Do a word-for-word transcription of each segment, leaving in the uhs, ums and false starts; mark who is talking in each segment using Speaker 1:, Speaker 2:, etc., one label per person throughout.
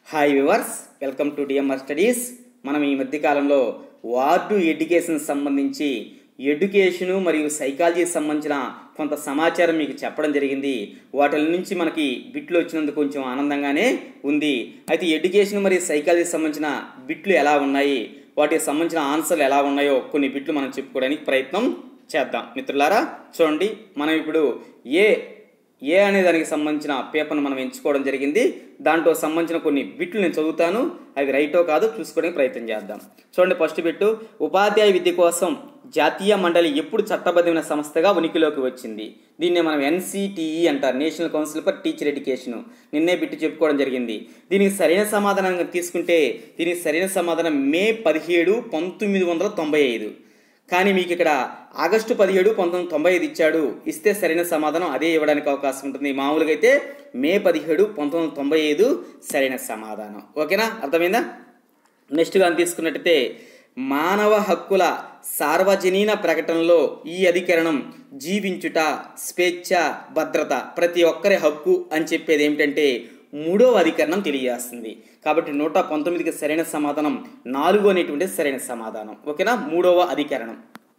Speaker 1: Hi viewers, welcome to DMR studies. మనం ఈ మధ్య కాలంలో వార్డు ఎడ్యుకేషన్ సంబంధించి ఎడ్యుకేషను మరియు సైకాలజీ సంబంధించిన కొంత సమాచారం మీకు చెప్పడం జరిగింది. వాటి నుంచి మనకి బిట్లు వచ్చినందుకు కొంచెం ఆనందంగానే ఉంది. అయితే ఎడ్యుకేషన్ మరియు సైకాలజీ సంబంధించిన బిట్లు ఎలా ఉన్నాయి, వాటికి సంబంధించిన ఆన్సర్లు ఎలా ఉన్నాయో కొన్ని బిట్లు మనం చెప్పుకోవడానికి ప్రయత్నం చేద్దాం. మిత్రులారా చూడండి, మనం ఇప్పుడు ఏ ఏ అనే దానికి సంబంధించిన పేపర్ను మనం ఎంచుకోవడం జరిగింది. దాంట్లో సంబంధించిన కొన్ని బిట్లు నేను చదువుతాను, అవి రైటో కాదో చూసుకోవడానికి ప్రయత్నం చేద్దాం. చూడండి, ఫస్ట్ బిట్టు, ఉపాధ్యాయ విద్య కోసం జాతీయ మండలి ఎప్పుడు చట్టబద్ధమైన సంస్థగా ఉనికిలోకి వచ్చింది? దీన్నే మనం ఎన్సిటిఈ అంటారు, national council for teacher education. నిన్నే బిట్టు చెప్పుకోవడం జరిగింది. దీనికి సరైన సమాధానం తీసుకుంటే దీనికి సరైన సమాధానం మే పదిహేడు పంతొమ్మిది వందల తొంభై ఐదు కానీ మీకు ఇక్కడ ఆగస్టు పదిహేడు పంతొమ్మిది వందల తొంభై ఐదు ఇచ్చాడు. ఇస్తే సరైన సమాధానం అదే ఇవ్వడానికి అవకాశం ఉంటుంది. మామూలుగా అయితే మే పదిహేడు పంతొమ్మిది వందల తొంభై ఐదు సరైన సమాధానం. ఓకేనా, అర్థమైందా? నెక్స్ట్గా తీసుకున్నట్టయితే మానవ హక్కుల సార్వజనీన ప్రకటనలో ఈ అధికరణం జీవించుట, స్వేచ్ఛ, భద్రత ప్రతి ఒక్కరి హక్కు అని చెప్పేది ఏమిటంటే మూడవ అధికరణం తెలియజేస్తుంది. కాబట్టి నూట పంతొమ్మిదికి సరైన సమాధానం నాలుగు అనేటువంటి సరైన సమాధానం. ఓకేనా, మూడవ అధికరణం.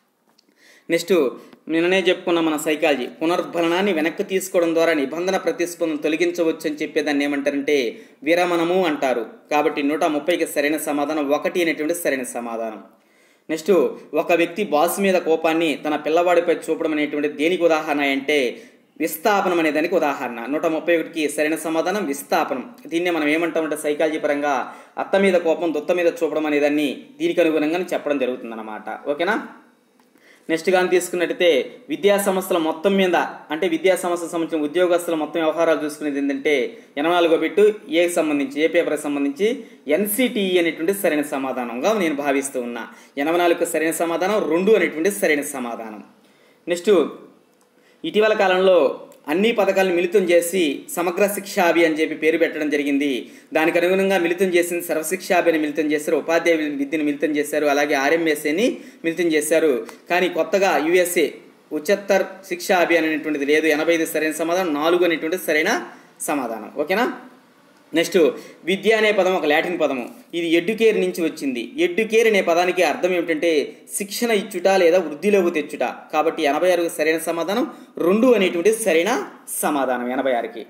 Speaker 1: నెక్స్ట్ నిన్ననే చెప్పుకున్న మన సైకాలజీ పునర్భరణాన్ని వెనక్కి తీసుకోవడం ద్వారా నిబంధన ప్రతిస్పందన తొలగించవచ్చు అని చెప్పేదాన్ని ఏమంటారంటే విరమణము అంటారు. కాబట్టి నూట ముప్పైకి సరైన సమాధానం ఒకటి అనేటువంటి సరైన సమాధానం. నెక్స్ట్, ఒక వ్యక్తి బాస్ మీద కోపాన్ని తన పిల్లవాడిపై చూపడం అనేటువంటి దేనికి ఉదాహరణ అంటే విస్థాపనం అనే దానికి ఉదాహరణ. నూట ముప్పై ఒకటికి సరైన సమాధానం విస్థాపనం. దీన్నే మనం ఏమంటామంటే సైకాలజీ పరంగా అత్త మీద కోపం దుత్త మీద చూపడం అనేదాన్ని దీనికి అనుగుణంగా చెప్పడం జరుగుతుంది అన్నమాట. ఓకేనా. నెక్స్ట్ కానీ తీసుకున్నట్టయితే విద్యా సంస్థల మొత్తం మీద అంటే విద్యా సంస్థలకు సంబంధించిన ఉద్యోగస్తుల మొత్తం వ్యవహారాలు చూసుకునేది ఏంటంటే ఎనభై నాలుగో బిట్టు ఏకి సంబంధించి ఏ పేపర్కి సంబంధించి ఎన్సిటిఈ అనేటువంటి సరైన సమాధానంగా నేను భావిస్తూ ఉన్నా. ఎనభై నాలుగుకి సరైన సమాధానం రెండు అనేటువంటి సరైన సమాధానం. నెక్స్ట్, ఇటీవల కాలంలో అన్ని పథకాలను మిళితం చేసి సమగ్ర శిక్షాభి అని చెప్పి పేరు పెట్టడం జరిగింది. దానికి అనుగుణంగా మిళితం చేసింది సర్వశిక్షాభి అని మిళితం చేశారు, ఉపాధ్యాయ విద్యను మిళితం చేశారు, అలాగే ఆర్ఎంఎస్ఏని మిళితం చేశారు. కానీ కొత్తగా యుఎస్ఏ ఉच्चतर శిక్షా అభియాన్ అనేటువంటిది లేదు. ఎనభై ఐదు సరైన సమాధానం, నాలుగు అనేటువంటిది సరైన సమాధానం. ఓకేనా. నెక్స్ట్, విద్య అనే పదం ఒక లాటిన్ పదము. ఇది ఎడ్యుకేర్ నుంచి వచ్చింది. ఎడ్యుకేర్ అనే పదానికి అర్థం ఏమిటంటే శిక్షణ ఇచ్చుట లేదా వృద్ధిలోకి తెచ్చుట. కాబట్టి ఎనభై ఆరుకి సరైన సమాధానం రెండు అనేటువంటి సరైన సమాధానం ఎనభై ఆరుకి.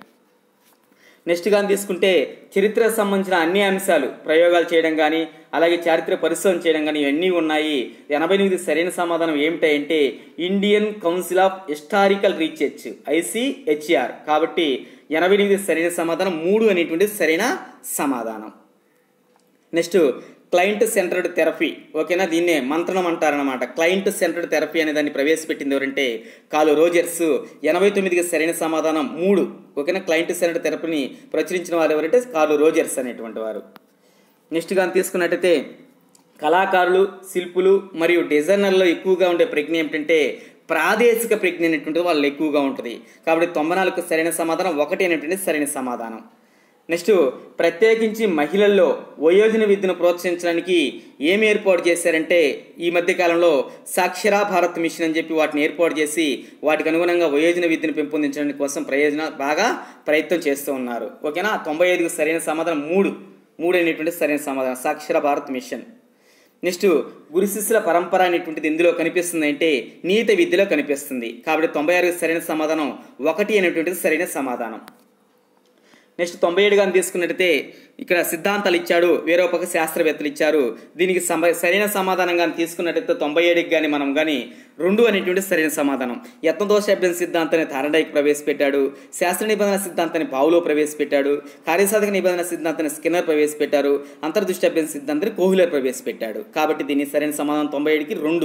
Speaker 1: నెక్స్ట్ కానీ తీసుకుంటే చరిత్రకు సంబంధించిన అన్ని అంశాలు ప్రయోగాలు చేయడం కానీ అలాగే చారిత్రక పరిశోధన చేయడం కానీ ఇవన్నీ ఉన్నాయి. ఎనభై ఎనిమిది సరైన సమాధానం ఏమిటంటే Indian council of historical research ఐసిహెచ్ఆర్. కాబట్టి ఎనభై ఎనిమిది సరైన సమాధానం మూడు అనేటువంటి సరైన సమాధానం. Next, client centred therapy. ఓకేనా, దీన్నే మంత్రణం అంటారనమాట. క్లయింట్ సెంటర్డ్ థెరపీ అనే దాన్ని ప్రవేశపెట్టింది ఎవరంటే కాలు రోజర్స్. ఎనభై తొమ్మిదికి సరైన సమాధానం మూడు. ఓకేనా, క్లయింట్ సెంటర్డ్ థెరపీని ప్రచురించిన వారు ఎవరంటే కాలు రోజర్స్ అనేటువంటి వారు. నెక్స్ట్ కానీ తీసుకున్నట్టయితే కళాకారులు, శిల్పులు మరియు డిజైనర్లో ఎక్కువగా ఉండే ప్రజ్ఞ ఏమిటంటే ప్రాదేశిక ప్రజ్ఞ అనేటువంటిది వాళ్ళు ఎక్కువగా ఉంటుంది. కాబట్టి తొంభై నాలుగుకు సరైన సమాధానం ఒకటి అనేటువంటి సరైన సమాధానం. నెక్స్ట్, ప్రత్యేకించి మహిళల్లో వయోజన విద్యను ప్రోత్సహించడానికి ఏమి ఏర్పాటు చేశారంటే ఈ మధ్య కాలంలో సాక్షరా భారత్ మిషన్ అని చెప్పి వాటిని ఏర్పాటు చేసి వాటికి అనుగుణంగా వయోజన విద్యను పెంపొందించడానికి కోసం ప్రయోజన బాగా ప్రయత్నం చేస్తూ ఉన్నారు. ఓకేనా, తొంభై ఐదుకు సరైన సమాధానం మూడు మూడు అనేటువంటి సరైన సమాధానం సాక్షర భారత్ మిషన్. నెక్స్ట్, గురు శిష్యుల పరంపర అనేటువంటిది ఎందులో కనిపిస్తుంది అంటే నీతి విద్యలో కనిపిస్తుంది. కాబట్టి తొంభై ఆరుకి సరైన సమాధానం ఒకటి అనేటువంటిది సరైన సమాధానం. నెక్స్ట్, తొంభై ఏడు కానీ తీసుకున్నట్టయితే ఇక్కడ సిద్ధాంతాలు ఇచ్చాడు, వేరే పక్క శాస్త్రవేత్తలు ఇచ్చారు. దీనికి సమ సరైన సమాధానం కానీ తీసుకున్నట్టయితే తొంభై ఏడుకి కానీ మనం కానీ రెండు అనేటువంటి సరైన సమాధానం. యత్నదోషాభ్యాస సిద్ధాంతాన్ని థారడైక్ ప్రవేశపెట్టాడు, శాస్త్ర నిబంధన సిద్ధాంతాన్ని పావులో ప్రవేశపెట్టాడు, కార్యసాధక నిబంధన సిద్ధాంతాన్ని స్కిన్నర్ ప్రవేశపెట్టారు, అంతర్దృష్టాభ్యాస సిద్ధాంతాన్ని కోహ్లర్ ప్రవేశపెట్టాడు. కాబట్టి దీని సరైన సమాధానం తొంభై ఏడుకి రెండు.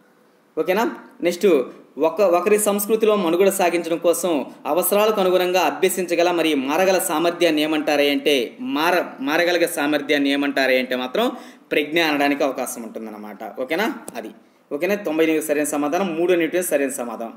Speaker 1: ఓకేనా. నెక్స్ట్, ఒక ఒకరి సంస్కృతిలో మనుగడ సాగించడం కోసం అవసరాలకు అనుగుణంగా అభ్యసించగల మరియు మారగల సామర్థ్యాన్ని ఏమంటారే అంటే మార మారగలిగే సామర్థ్యాన్ని ఏమంటారే అంటే మాత్రం ప్రజ్ఞ అనడానికి అవకాశం ఉంటుందన్నమాట. ఓకేనా, అది ఓకేనా. తొంభై ఎనిమిది సరైన సమాధానం, మూడు అనేటువంటి సరైన సమాధానం.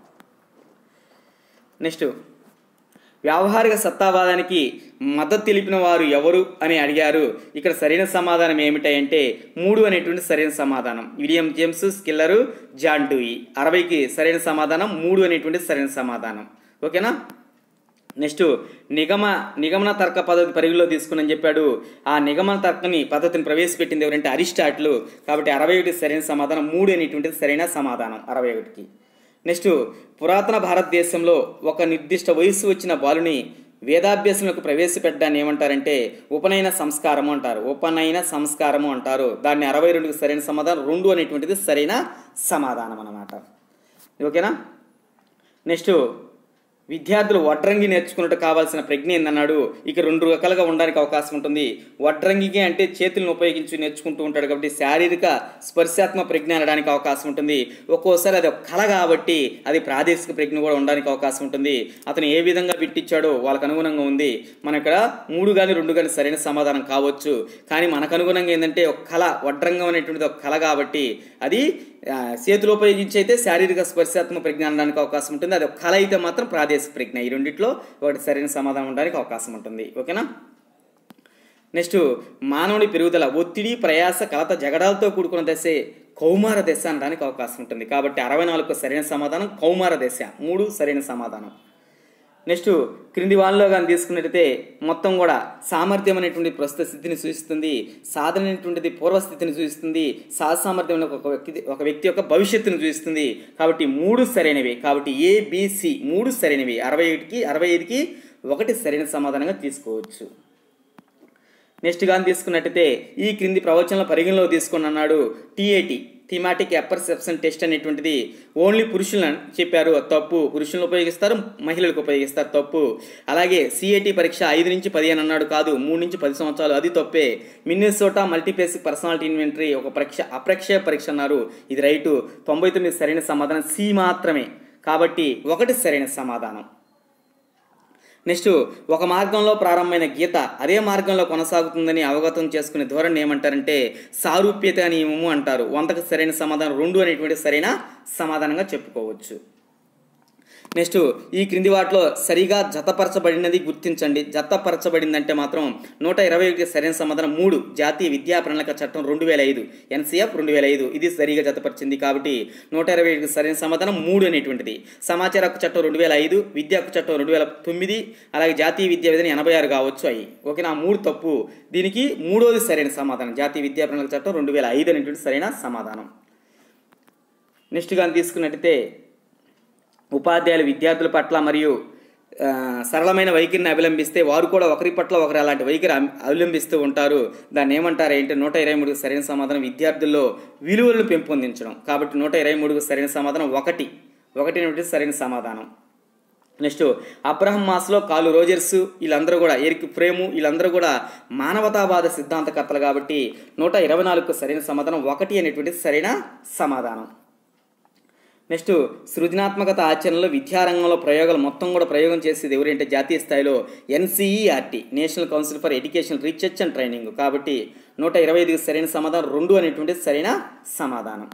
Speaker 1: నెక్స్ట్, వ్యావహారిక సత్తావాదానికి మద్దతు తెలిపిన వారు ఎవరు అని అడిగారు. ఇక్కడ సరైన సమాధానం ఏమిటంటే మూడు అనేటువంటి సరైన సమాధానం. William James, స్కిల్లరు, John Dewey. అరవైకి సరైన సమాధానం మూడు అనేటువంటి సరైన సమాధానం. ఓకేనా. నెక్స్ట్ నిగమ నిగమన తర్క పద్ధతి పరిధిలో తీసుకుని చెప్పాడు. ఆ నిగమన తర్కని పద్ధతిని ప్రవేశపెట్టింది ఎవరంటే అరిస్టాటిల్. కాబట్టి అరవై ఒకటి సరైన సమాధానం, మూడు అనేటువంటిది సరైన సమాధానం అరవై ఒకటికి. నెక్స్ట్ పురాతన భారతదేశంలో ఒక నిర్దిష్ట వయస్సు వచ్చిన బాలుని వేదాభ్యాసంలోకి ప్రవేశపెట్టడాన్ని ఏమంటారంటే ఉపనయన సంస్కారము అంటారు. ఉపనయన సంస్కారము అంటారు. దాన్ని అరవై రెండుకి సరైన సమాధానం, రెండు అనేటువంటిది సరైన సమాధానం అన్నమాట. ఓకేనా. నెక్స్ట్ విద్యార్థులు వడ్రంగి నేర్చుకున్నట్టు కావాల్సిన ప్రజ్ఞ ఏందన్నాడు. ఇక రెండు రకాలుగా ఉండడానికి అవకాశం ఉంటుంది. వడ్రంగికి అంటే చేతులను ఉపయోగించి నేర్చుకుంటూ ఉంటాడు కాబట్టి శారీరక స్పర్శాత్మక ప్రజ్ఞ అనడానికి అవకాశం ఉంటుంది. ఒక్కోసారి అది ఒక కళ కాబట్టి అది ప్రాదేశిక ప్రజ్ఞ కూడా ఉండడానికి అవకాశం ఉంటుంది. అతను ఏ విధంగా బిట్టిచ్చాడో వాళ్ళకు అనుగుణంగా ఉంది. మన ఇక్కడ మూడు కానీ రెండు కానీ సరైన సమాధానం కావచ్చు. కానీ మనకు అనుగుణంగా ఏంటంటే ఒక కళ, వడ్రంగం అనేటువంటిది ఒక కళ కాబట్టి అది చేతులు ఉపయోగించి అయితే శారీరక స్పర్శాత్మక ప్రజ్ఞ అనడానికి అవకాశం ఉంటుంది. అది ఒక కళ అయితే మాత్రం ప్రాదేశిక ప్రజ్ఞ. ఈ రెండిట్లో ఒకటి సరైన సమాధానం ఉండడానికి అవకాశం ఉంటుంది. ఓకేనా. నెక్స్ట్ మానవుని పెరుగుదల ఒత్తిడి, ప్రయాస, కలత, జగడాలతో కూడుకున్న దశే కౌమార దశ అనడానికి అవకాశం ఉంటుంది. కాబట్టి అరవై నాలుగు సరైన సమాధానం కౌమార దశ, మూడు సరైన సమాధానం. నెక్స్ట్ క్రింది వాళ్ళలో కానీ తీసుకున్నట్టయితే మొత్తం కూడా సామర్థ్యం అనేటువంటి ప్రస్తుత స్థితిని సూచిస్తుంది, సాధన అనేటువంటిది పూర్వస్థితిని సూచిస్తుంది, సాహసామర్థ్యం ఒక వ్యక్తి ఒక వ్యక్తి యొక్క భవిష్యత్తును సూచిస్తుంది. కాబట్టి మూడు సరైనవి. కాబట్టి ఏబిసి మూడు సరైనవి. అరవై ఒకటికి అరవై ఐదుకి ఒకటి సరైన సమాధానంగా తీసుకోవచ్చు. నెక్స్ట్ కానీ తీసుకున్నట్టయితే ఈ క్రింది ప్రవచనాల పరిగణలో తీసుకుని అన్నాడు. టీఏటి థీమాటిక్ అపర్సెప్షన్ టెస్ట్ అనేటువంటిది ఓన్లీ పురుషులను చెప్పారు, తప్పు. పురుషులను ఉపయోగిస్తారు, మహిళలకు ఉపయోగిస్తారు, తప్పు. అలాగే సిఏటి పరీక్ష ఐదు నుంచి పదిహేను అన్నాడు, కాదు మూడు నుంచి పది సంవత్సరాలు, అది తప్పే. మిన్నెసోటా మల్టీబేసిక్ పర్సనాలిటీ ఇన్వెంటరీ ఒక పరీక్ష అప్రక్షయ పరీక్ష అన్నారు, ఇది రైటు. తొంభై తొమ్మిది సరైన సమాధానం సి మాత్రమే. కాబట్టి ఒకటి సరైన సమాధానం. నెక్స్ట్ ఒక మార్గంలో ప్రారంభమైన గీత అదే మార్గంలో కొనసాగుతుందని అవగతం చేసుకునే ధోరణి ఏమంటారంటే సారూప్యత నియమము అంటారు. వందకు సరైన సమాధానం రెండు అనేటువంటి సరైన సమాధానంగా చెప్పుకోవచ్చు. నెక్స్ట్ ఈ క్రింది వాటిలో సరిగా జతపరచబడినది గుర్తించండి. జతపరచబడిందంటే మాత్రం నూట ఇరవై ఒకటి సరైన సమాధానం మూడు. జాతీయ విద్యా ప్రణాళిక చట్టం రెండు వేల ఐదు ఎన్సీఎఫ్ రెండు వేల ఐదు ఇది సరిగా జతపరిచింది. కాబట్టి నూట ఇరవై ఒకటి సరైన సమాధానం మూడు అనేటువంటిది. సమాచార హక్కు చట్టం రెండు వేల ఐదు, విద్యా హక్కు చట్టం రెండు వేల తొమ్మిది, అలాగే జాతీయ విద్యా విధానం ఎనభై ఆరు కావచ్చు. అవి ఓకేనా, మూడు తప్పు. దీనికి మూడోది సరైన సమాధానం జాతీయ విద్యా ప్రణాళిక చట్టం రెండు వేల ఐదు అనేటువంటి సరైన సమాధానం. నెక్స్ట్ కానీ తీసుకున్నట్టయితే ఉపాధ్యాయులు విద్యార్థుల పట్ల మరియు సరళమైన వైఖరిని అవలంబిస్తే వారు కూడా ఒకరి పట్ల ఒకరు అలాంటి వైఖరి అవలంబిస్తూ ఉంటారు. దాన్ని ఏమంటారు ఏంటంటే నూట ఇరవై మూడుకు సరైన సమాధానం విద్యార్థుల్లో విలువలను పెంపొందించడం. కాబట్టి నూట ఇరవై మూడుకు సరైన సమాధానం ఒకటి ఒకటి అనేది సరైన సమాధానం. నెక్స్ట్ అబ్రహం మాస్లో, కాలు రోజర్స్ వీళ్ళందరూ కూడా, ఎరిక్ ఫ్రేము వీళ్ళందరూ కూడా మానవతావాద సిద్ధాంతకర్తలు. కాబట్టి నూట ఇరవై నాలుగుకు సరైన సమాధానం ఒకటి అనేటువంటిది సరైన సమాధానం. నెక్స్ట్ సృజనాత్మకత ఆచరణలో విద్యారంగంలో ప్రయోగాలు మొత్తం కూడా ప్రయోగం చేసేది ఎవరంటే జాతీయ స్థాయిలో NCERT national council for education research and training. కాబట్టి నూట ఇరవై ఐదుకి సరైన సమాధానం రెండు అనేటువంటిది సరైన సమాధానం.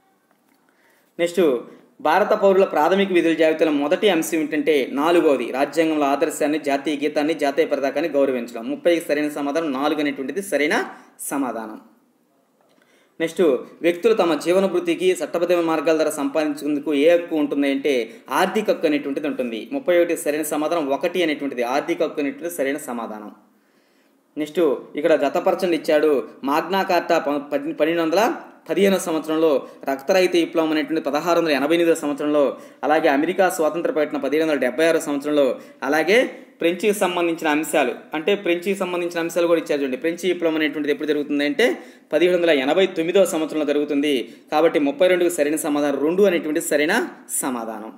Speaker 1: నెక్స్ట్ భారత పౌరుల ప్రాథమిక విధుల జాబితాలో మొదటి అంశం ఏంటంటే నాలుగవది రాజ్యాంగంలో ఆదర్శాన్ని, జాతీయ గీతాన్ని, జాతీయ పతాకాన్ని గౌరవించడం. ముప్పైకి సరైన సమాధానం నాలుగు అనేటువంటిది సరైన సమాధానం. నెక్స్ట్ వ్యక్తులు తమ జీవన వృత్తికి చట్టబద్ధమైన మార్గాల ద్వారా సంపాదించేందుకు ఏ హక్కు ఉంటుంది అంటే ఆర్థిక హక్కు అనేటువంటిది ఉంటుంది. ముప్పై ఒకటి సరైన సమాధానం ఒకటి అనేటువంటిది ఆర్థిక హక్కు అనేటువంటిది సరైన సమాధానం. నెక్స్ట్ ఇక్కడ జతపరచండి ఇచ్చాడు. మాగ్నా కార్టా పన్నెండు వందల పదిహేనవ సంవత్సరంలో, రక్తరహిత విప్లవం అనేటువంటి పదహారు వందల ఎనభై ఎనిమిదవ సంవత్సరంలో, అలాగే అమెరికా స్వాతంత్ర ప్రకటన పదిహేను వందల డెబ్బై ఆరో సంవత్సరంలో, అలాగే ఫ్రెంచ్కి సంబంధించిన అంశాలు అంటే ఫ్రెంచ్కి సంబంధించిన అంశాలు కూడా ఇచ్చారు చూడండి. ఫ్రెంచ్ విప్లవం అనేటువంటిది ఎప్పుడు జరుగుతుంది అంటే పదిహేడు వందల ఎనభై తొమ్మిదవ సంవత్సరంలో జరుగుతుంది. కాబట్టి ముప్పై రెండుకి సరైన సమాధానం రెండు అనేటువంటి సరైన సమాధానం.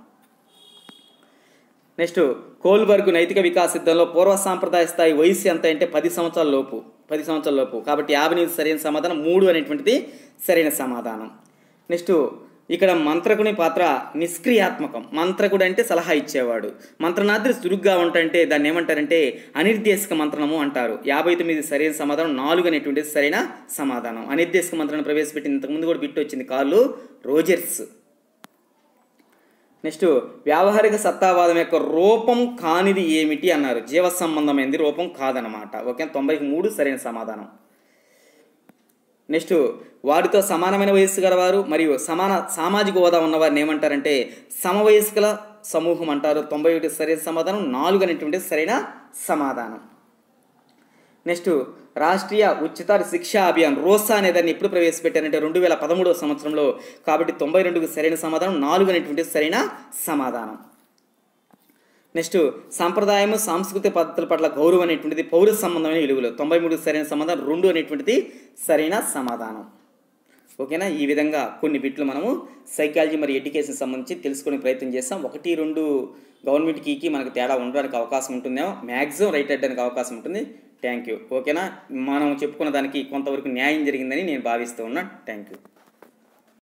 Speaker 1: నెక్స్ట్ కోల్బర్గ్ నైతిక వికాస సిద్ధంలో పూర్వ సాంప్రదాయ స్థాయి వయసు ఎంత అంటే పది సంవత్సరాల లోపు పది సంవత్సరాల లోపు కాబట్టి యాభై ఎనిమిది సరైన సమాధానం మూడు అనేటువంటిది సరైన సమాధానం. నెక్స్ట్ ఇక్కడ మంత్రకుని పాత్ర నిష్క్రియాత్మకం. మంత్రకుడు అంటే సలహా ఇచ్చేవాడు. మంత్రనాద్రి చురుగ్గా ఉంటాయంటే దాన్ని ఏమంటారంటే అనిర్దేశక మంత్రణము అంటారు. యాభై తొమ్మిది సరైన సమాధానం నాలుగు అనేటువంటిది సరైన సమాధానం. అనిర్దేశక మంత్రాన్ని ప్రవేశపెట్టింది ఇంతకుముందు కూడా బిట్టు వచ్చింది, కాళ్ళు రోజర్స్. నెక్స్ట్ వ్యావహారిక సత్తావాదం యొక్క రూపం కానిది ఏమిటి అన్నారు. జీవ సంబంధమైనది, రూపం కాదనమాట. ఓకే, తొంభైకి మూడు సరైన సమాధానం. నెక్స్ట్ వారితో సమానమైన వయస్సు గలవారు మరియు సమాన సామాజిక హోదా ఉన్నవారిని ఏమంటారంటే సమవయస్కుల సమూహం అంటారు. తొంభై ఒకటి సరైన సమాధానం. నాలుగు అనేటువంటి సరైన సమాధానం. నెక్స్ట్ రాష్ట్రీయ ఉచిత శిక్షా అభియాన్ రోసా అనేదాన్ని ఎప్పుడు ప్రవేశపెట్టారంటే రెండు వేల పదమూడవ సంవత్సరంలో. కాబట్టి తొంభై రెండుకు సరైన సమాధానం. నాలుగు అనేటువంటి సరైన సమాధానం. నెక్స్ట్ సాంప్రదాయం సాంస్కృతిక పద్ధతుల పట్ల గౌరవం అనేటువంటిది పౌర సంబంధమైన విలువలు. తొంభై మూడుకు సరైన సమాధానం. రెండు అనేటువంటిది సరైన సమాధానం. ఓకేనా? ఈ విధంగా కొన్ని బిట్లు మనము సైకాలజీ మరియు ఎడ్యుకేషన్ సంబంధించి తెలుసుకునే ప్రయత్నం చేస్తాం. ఒకటి రెండు గవర్నమెంట్ కీకి మనకు తేడా ఉండడానికి అవకాశం ఉంటుందేమో, మ్యాక్సిమం రైట్ అయ్యడానికి అవకాశం ఉంటుంది. Thank you. ఓకేనా? మనం చెప్పుకున్న దానికి కొంతవరకు న్యాయం జరిగిందని నేను భావిస్తూ ఉన్నా. Thank you.